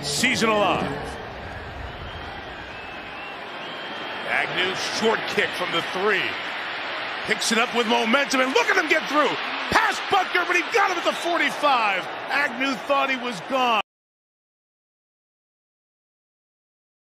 season alive. Agnew, short kick from the 3. Picks it up with momentum, and look at him get through. Past Butker, but he got him at the 45. Agnew thought he was gone.